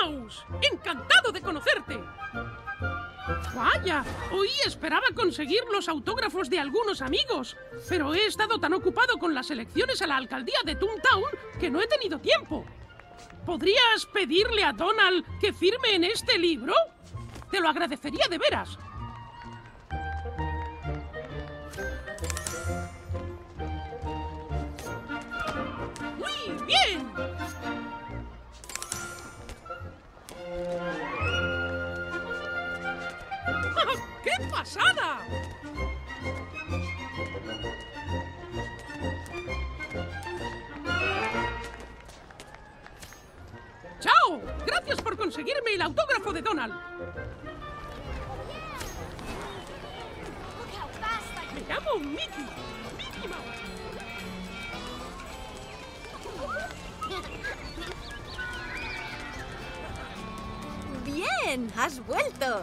Klaus! ¡Encantado de conocerte! Vaya, hoy esperaba conseguir los autógrafos de algunos amigos, pero he estado tan ocupado con las elecciones a la alcaldía de Toontown que no he tenido tiempo. ¿Podrías pedirle a Donald que firme en este libro? Te lo agradecería de veras. ¡Muy bien! ¡Qué pasada! ¡Chao! Gracias por conseguirme el autógrafo de Donald. Me llamo Mickey. Mickey Mouse. ¡Bien! ¡Has vuelto!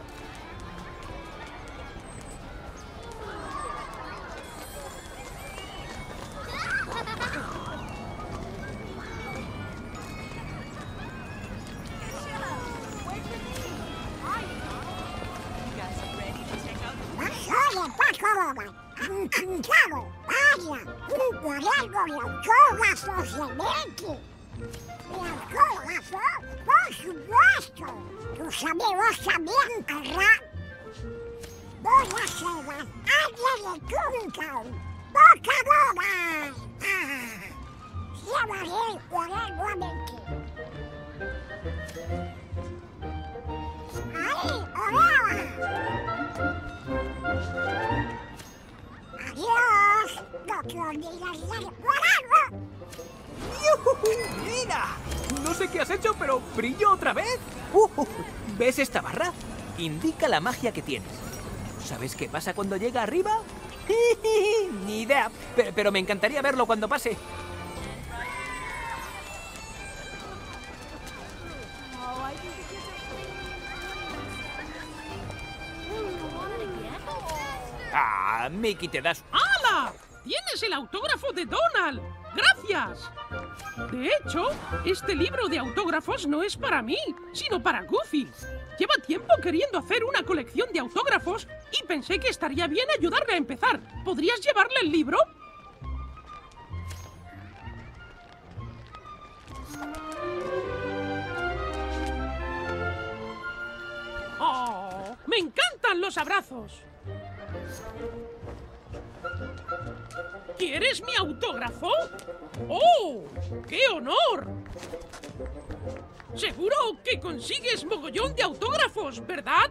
Encantado, vaya, un cuaderno de autógrafos de Mickey. ¿De autógrafos? Por supuesto. Tus amigos también querrán. Voy a ser la águila de Toontown. ¡Boca boba! Llevaré el cuaderno a Mickey. ¡Ahí, hola! ¡Adiós! ¡No te olvides del cuaderno! ¡Yujú! ¡Mira! No sé qué has hecho, pero brilló otra vez. ¿Ves esta barra? Indica la magia que tienes. ¿Sabes qué pasa cuando llega arriba? Ni idea, pero me encantaría verlo cuando pase. Ah, Mickey, te das... ¡Hala! ¡Tienes el autógrafo de Donald! ¡Gracias! De hecho, este libro de autógrafos no es para mí, sino para Goofy. Lleva tiempo queriendo hacer una colección de autógrafos y pensé que estaría bien ayudarle a empezar. ¿Podrías llevarle el libro? ¡Oh! ¡Me encantan los abrazos! ¿Quieres mi autógrafo? ¡Oh! ¡Qué honor! Seguro que consigues mogollón de autógrafos, ¿verdad?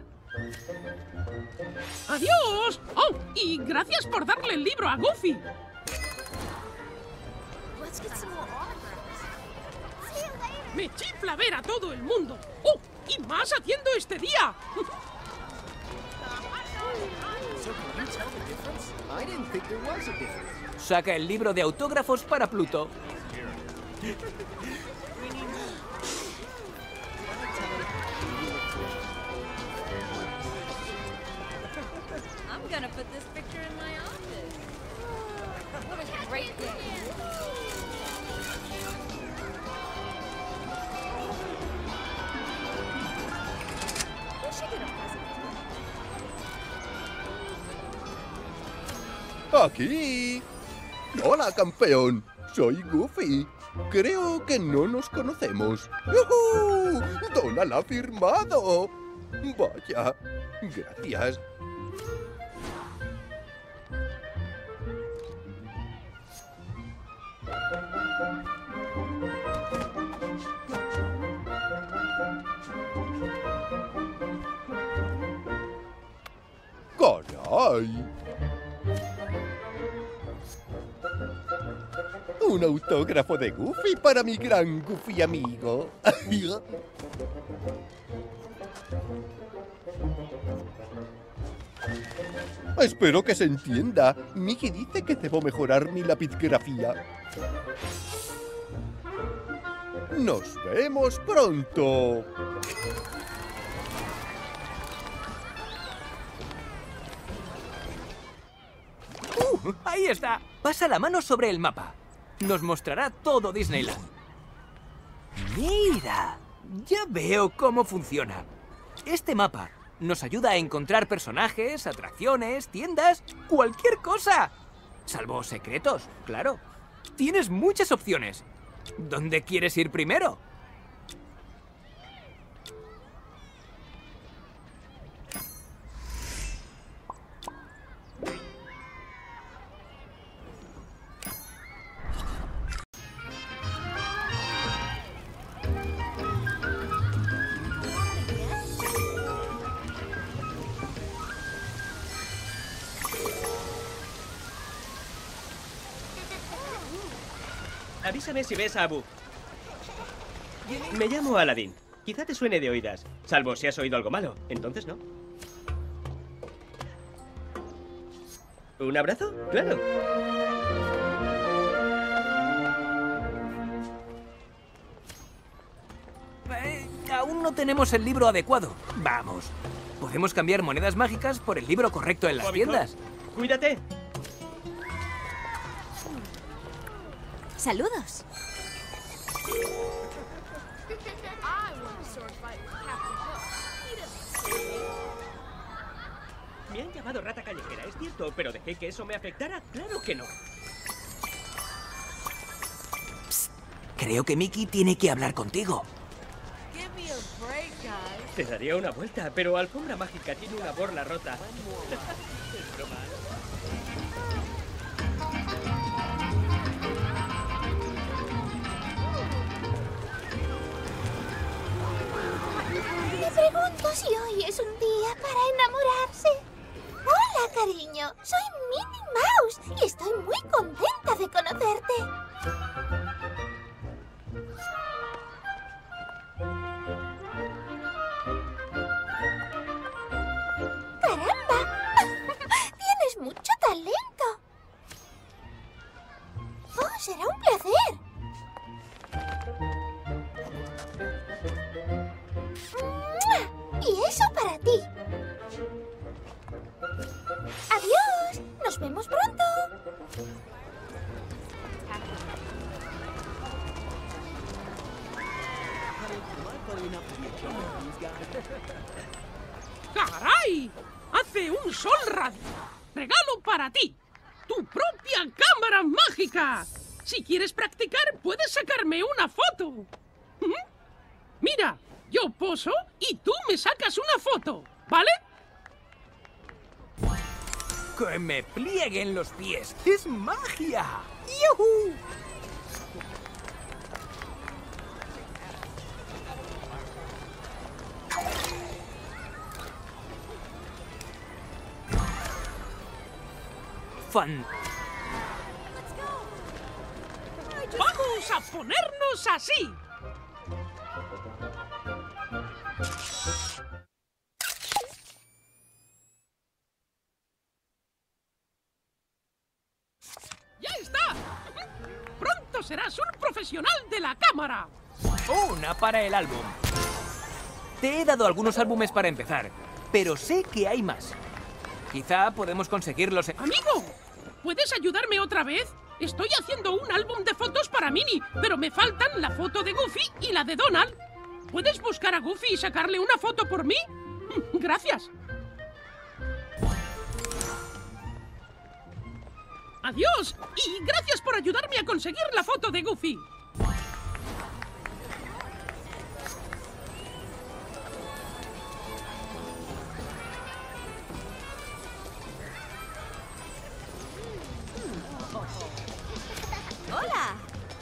¡Adiós! ¡Oh! Y gracias por darle el libro a Goofy. Me chifla ver a todo el mundo. ¡Oh! Y más haciendo este día. Saca el libro de autógrafos para Pluto. I'm gonna put this picture in my office. What a great day. We should get a present. ¡Aquí! ¡Hola, campeón! Soy Goofy. Creo que no nos conocemos. ¡Yujú! ¡Donald ha firmado! Vaya, gracias. ¡Caray! Un autógrafo de Goofy para mi gran Goofy amigo. Espero que se entienda. Mickey dice que debo mejorar mi lapidografía. ¡Nos vemos pronto! Ahí está. Pasa la mano sobre el mapa. Nos mostrará todo Disneyland. ¡Mira! Ya veo cómo funciona. Este mapa nos ayuda a encontrar personajes, atracciones, tiendas, cualquier cosa. Salvo secretos, claro. Tienes muchas opciones. ¿Dónde quieres ir primero? Avísame si ves a Abu. Me llamo Aladdin. Quizá te suene de oídas, salvo si has oído algo malo. Entonces no. ¿Un abrazo? Claro. Aún no tenemos el libro adecuado. Vamos. Podemos cambiar monedas mágicas por el libro correcto en las tiendas. Cuídate. Saludos. Me han llamado rata callejera, es cierto, pero ¿dejé que eso me afectara? Claro que no. Psst, creo que Mickey tiene que hablar contigo. Te daría una vuelta, pero Alfombra Mágica tiene una borla rota. Es broma. Me pregunto si hoy es un día para enamorarse. Hola, cariño. Soy Minnie Mouse y estoy muy contenta de conocerte. ¡Caramba! Tienes mucho talento. Oh, será un placer. Y eso para ti. Adiós. Nos vemos pronto. ¡Caray! ¡Hace un sol radiante! ¡Regalo para ti! ¡Tu propia cámara mágica! Si quieres practicar, puedes sacarme una foto. ¿Mm? Mira, yo poso y tú me sacas una foto, ¿vale? ¡Que me plieguen los pies! ¡Es magia! ¡Yujú! Fan. ¡Vamos a ponernos así! ¡Ya está! ¡Pronto serás un profesional de la cámara! Una para el álbum. Te he dado algunos álbumes para empezar, pero sé que hay más. Quizá podemos conseguirlos en... ¡Amigo! ¿Puedes ayudarme otra vez? Estoy haciendo un álbum de fotos para Minnie, pero me faltan la foto de Goofy y la de Donald. ¿Puedes buscar a Goofy y sacarle una foto por mí? Gracias. Adiós, y gracias por ayudarme a conseguir la foto de Goofy. Hola.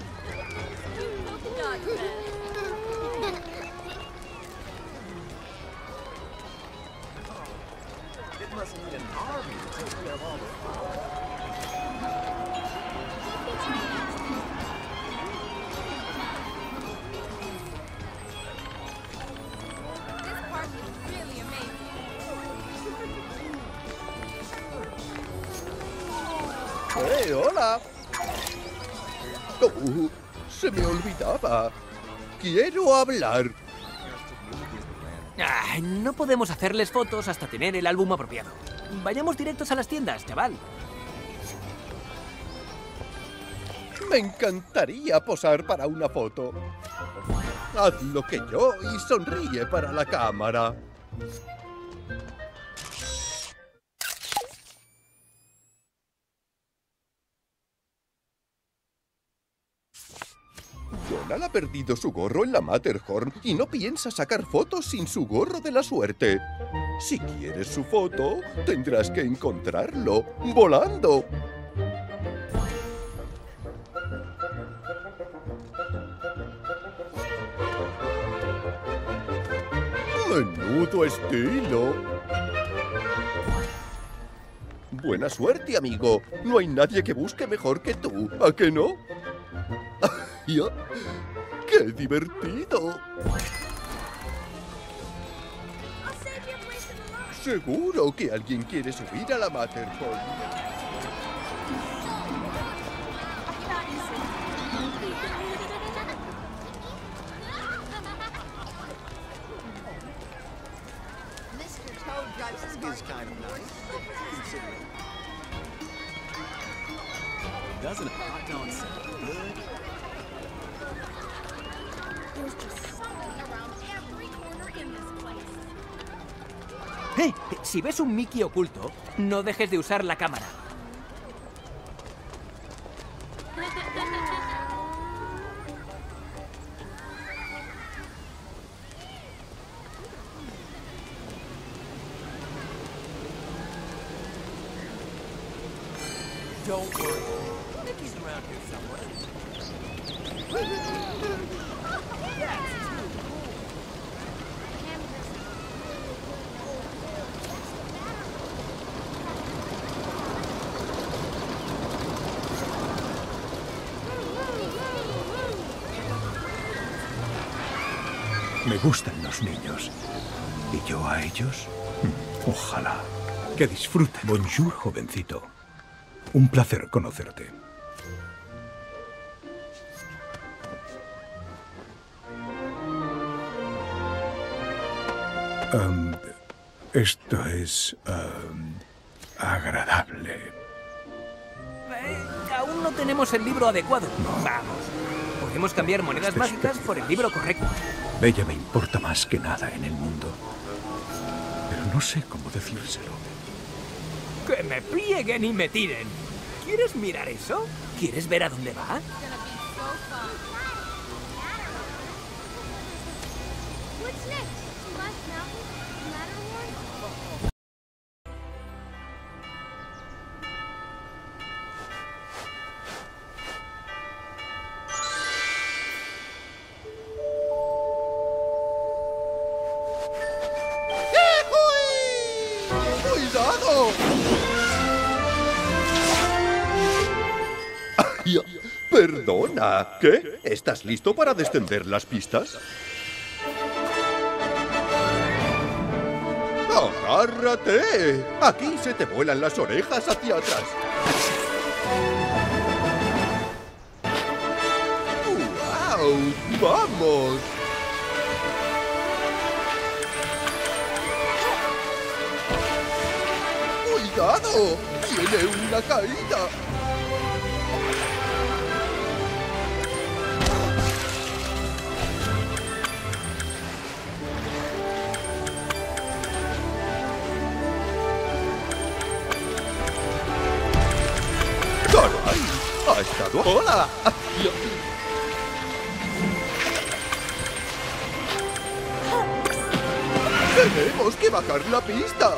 This park is really amazing. ¡Hola! Oh, se me olvidaba. Quiero hablar. No podemos hacerles fotos hasta tener el álbum apropiado. Vayamos directos a las tiendas, chaval. Me encantaría posar para una foto. Haz lo que yo y sonríe para la cámara. Donald ha perdido su gorro en la Matterhorn y no piensa sacar fotos sin su gorro de la suerte. Si quieres su foto, tendrás que encontrarlo volando. Menudo estilo. Buena suerte, amigo. No hay nadie que busque mejor que tú, ¿a que no? ¡Ya! ¡Qué divertido! Seguro que alguien quiere subir a la Matterhorn. Doesn't it? Hot dog sound good? There's just something around every corner in this place. Si ves un Mickey oculto, no dejes de usar la cámara. Don't worry. Mickey's around here somewhere. Me gustan los niños. ¿Y yo a ellos? Ojalá. Que disfruten. Bonjour, jovencito. Un placer conocerte. Esto es agradable. Aún no tenemos el libro adecuado. No. Vamos. Podemos cambiar monedas mágicas por el libro correcto. Ella me importa más que nada en el mundo. Pero no sé cómo decírselo. ¡Que me plieguen y me tiren! ¿Quieres mirar eso? ¿Quieres ver a dónde va? What's next? Splash Mountain? Matterhorn? ¡Cuidado! Perdona, ¿qué? ¿Estás listo para descender las pistas? ¡Agárrate! Aquí se te vuelan las orejas hacia atrás. ¡Guau! ¡Vamos! ¡Cuidado! ¡Tiene una caída! ¡Caray! ¡Ha estado... ¡Hola! ¡Tenemos que bajar la pista!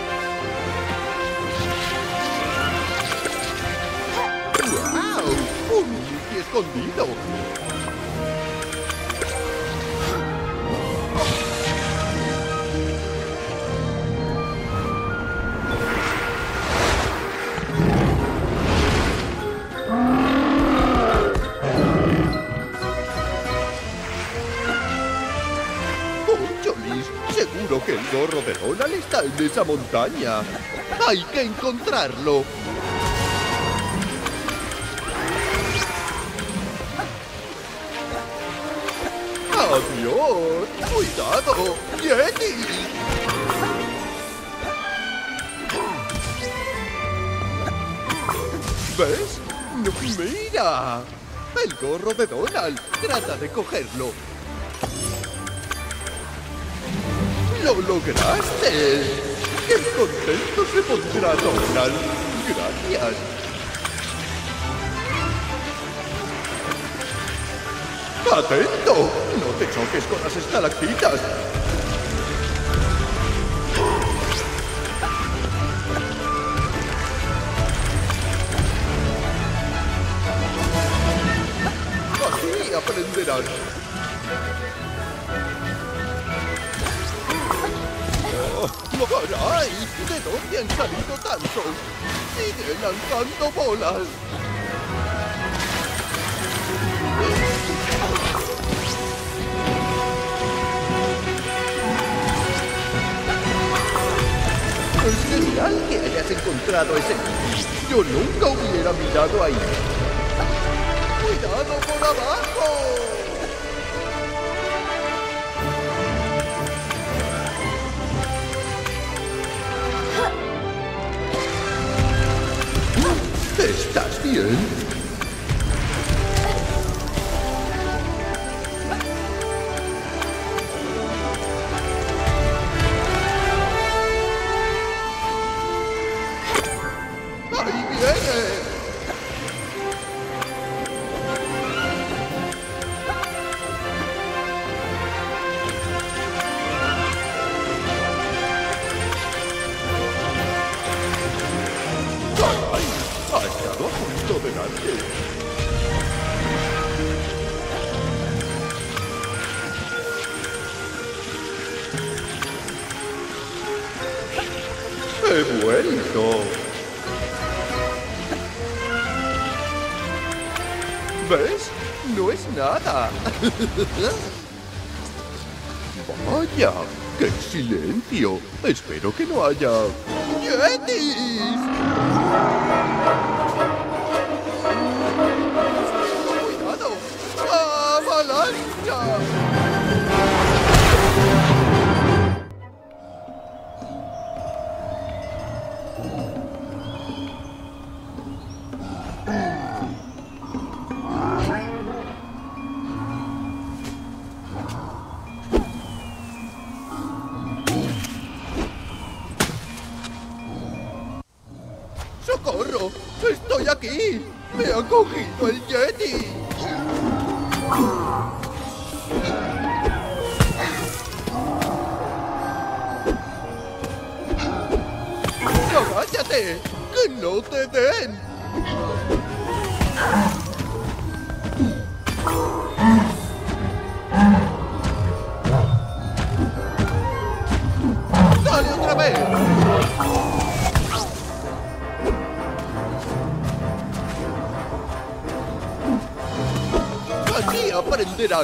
¡Guau! ¡Un Mickey escondido! Seguro que el gorro de Donald está en esa montaña. ¡Hay que encontrarlo! ¡Adiós! ¡Cuidado! ¡Yeti! ¿Ves? ¡Mira! ¡El gorro de Donald! ¡Trata de cogerlo! ¡Lo lograste! ¡Qué contento se pondrá Donald! ¡Gracias! ¡Atento! ¡No te choques con las estalactitas! Así aprenderán. ¡Caray! ¿De dónde han salido tantos? ¡Siguen lanzando bolas! Es genial que hayas encontrado ese bici. Yo nunca hubiera mirado ahí. ¡Cuidado por abajo! ¿Estás bien? ¡Ahí viene! ¡Caray! ¡Ha estado justo delante! ¡He vuelto! ¿Ves? No es nada. Vaya, qué silencio. Espero que no haya... ¡Yetis! ¡Cuidado! ¡Avalancha! ¡Socorro! ¡Estoy aquí! ¡Me ha cogido el Yeti! ¡Agáchate! ¡Que no te den! ¡Dale otra vez! Así aprenderán.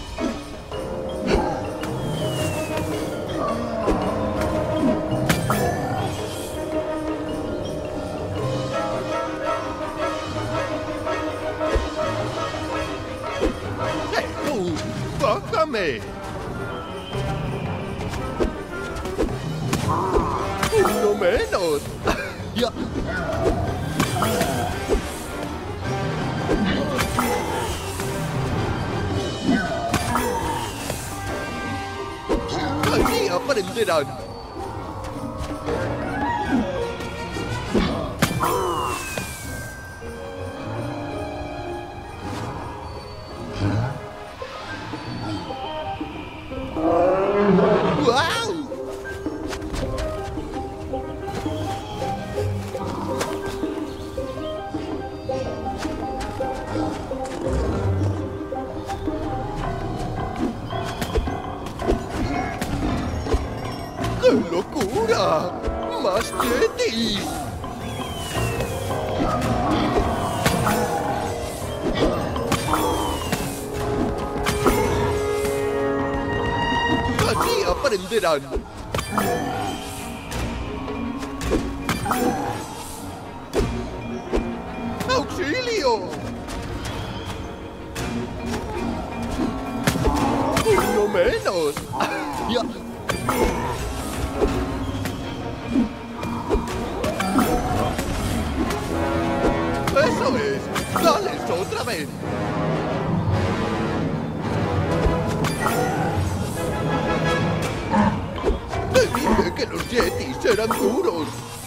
¡Tú! ¡Bájame! ¡Uno menos! ¡Ya! Así aprenderán. ¡Guau! ¡Qué locura! ¡Más yetis! Así aprenderán. ¡Auxilio! ¡Uno menos! ¡Ya! ¡Eso es! ¡Dales otra vez! dije que los yetis eran duros.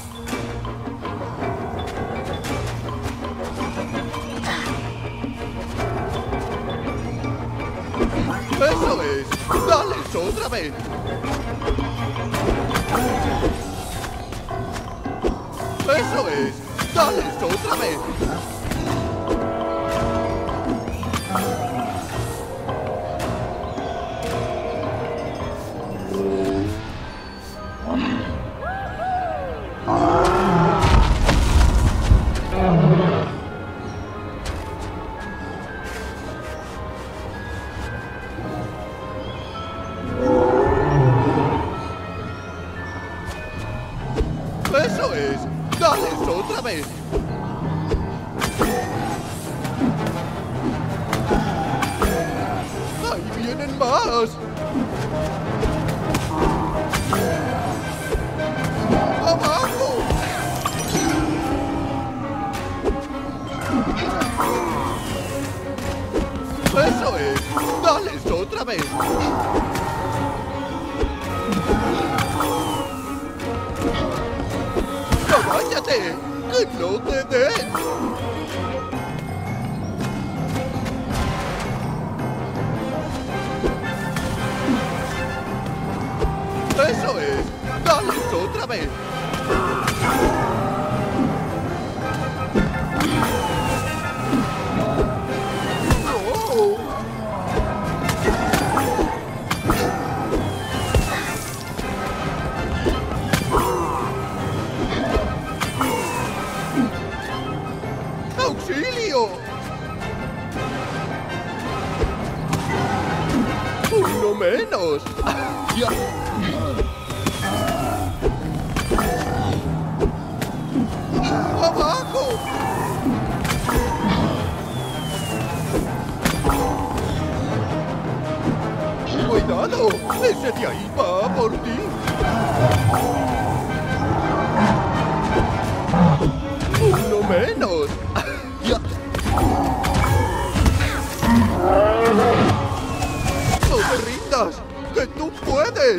¡Eso es! ¡Dales otra vez! ¡Eso es! ¡Dales otra vez! ¡Eso es! ¡Dales otra vez! ¡Ahí vienen más! ¡Abajo! ¡Eso es! ¡Dales otra vez! ¡Cállate! ¡Que no te den! ¡Eso es! ¡Dales otra vez! ¡No! ¡Auxilio! ¡Uno menos! ¡Ya! ¡Abajo! ¡Cuidado! ¡Ese de ahí va por ti! ¡Uno menos! ¡Ya! ¡No te rindas! ¡Que tú puedes!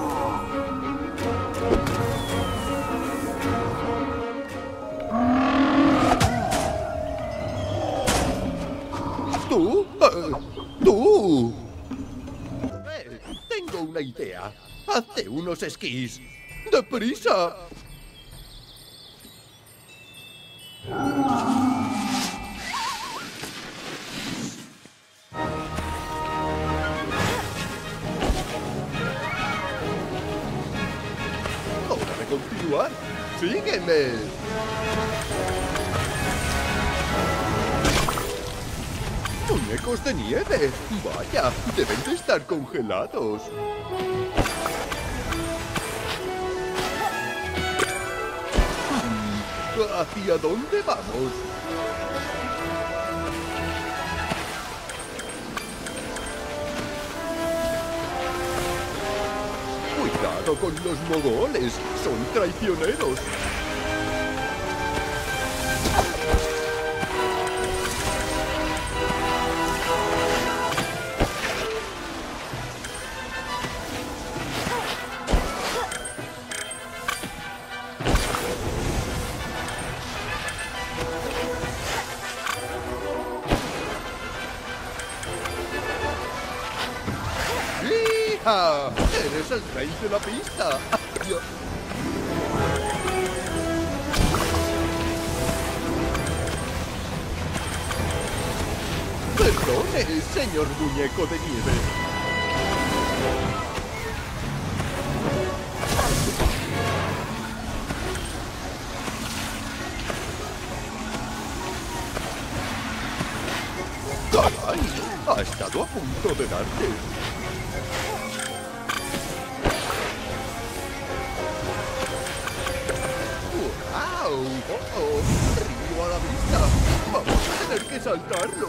¿Tú? ¡Tú! Tengo una idea. Hazte unos esquís. ¡Deprisa! ¡Hora de continuar! ¡Sígueme! ¡Muñecos de nieve! ¡Vaya! Deben de estar congelados. ¿Hacia dónde vamos? Cuidado con los mogoles, son traicioneros. ¡Hija! ¡Eres el rey de la pista! Perdone, señor muñeco de nieve. ¡Caray! Ha estado a punto de darte. ¡Wow! ¡Oh! ¡Río a la vista! ¡Vamos a tener que saltarlo!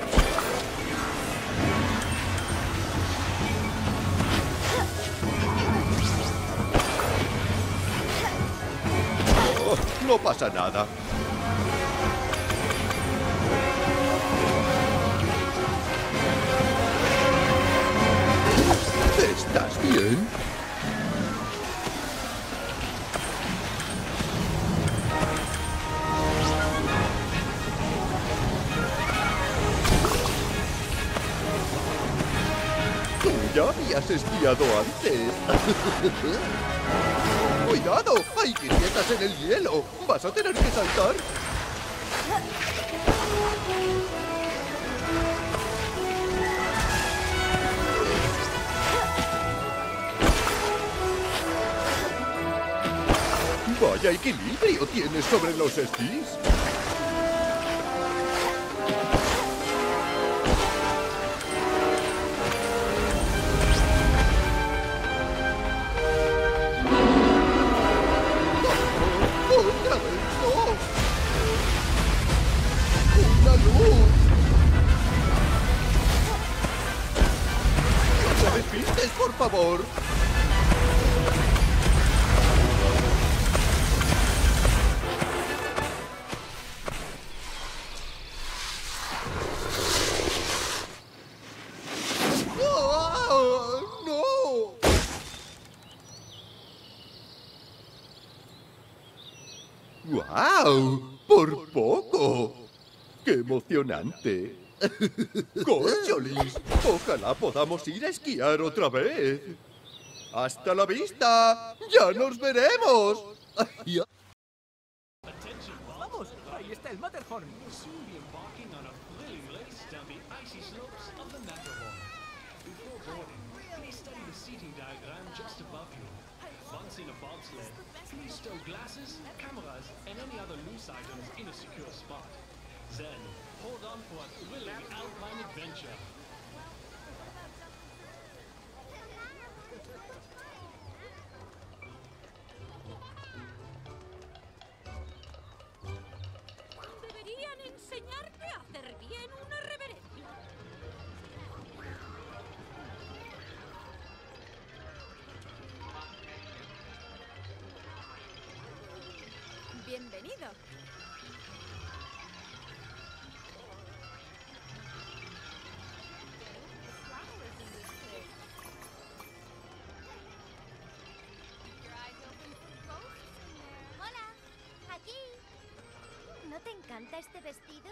Oh, no pasa nada. ¿Estás bien? has esquiado antes. ¡Cuidado! ¡Hay grietas en el hielo! ¡Vas a tener que saltar! ¡Vaya equilibrio tienes sobre los esquís! ¡Otra vez no! ¡Una luz! ¡No te despistes, por favor! ¡Guau! ¡Por poco! ¡Qué emocionante! ¡Córcholis! Ojalá podamos ir a esquiar otra vez. ¡Hasta la vista! ¡Ya nos veremos! ¡Vamos! ¡Ahí está el Matterhorn! Once in a bobsled, please stow glasses, cameras, and any other loose items in a secure spot. Then, hold on for a thrilling alpine adventure. Deberían enseñarte a hacer bien una reverencia. Bienvenido. Hola, aquí. ¿No te encanta este vestido?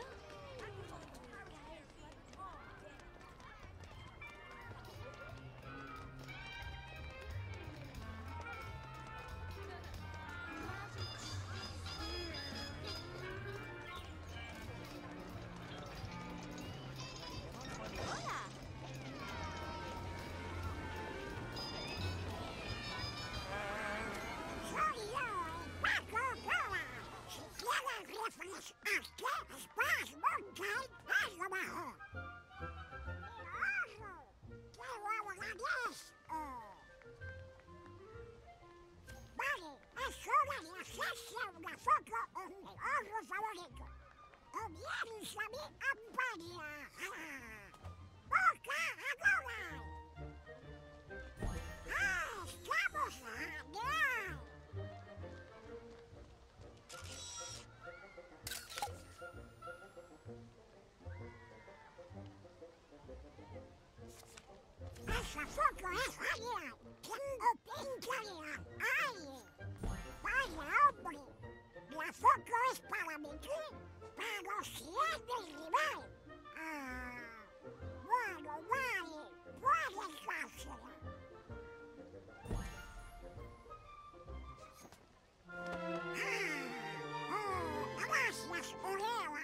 ¡Esa foto es genial! ¡Tengo pintaría! ¡Ay! ¡Vaya hombre! La foto es para Mickey, pero si es del rival. Ah, bueno, vale, puedes dársela. Gracias, Oreo.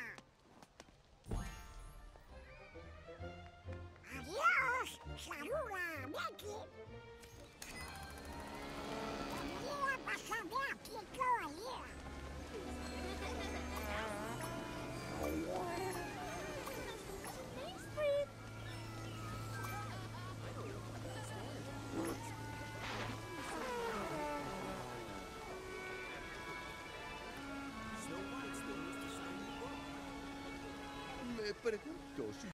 Adiós, saluda, Mickey. Podría pasarme aquí todo el día. Me pregunto si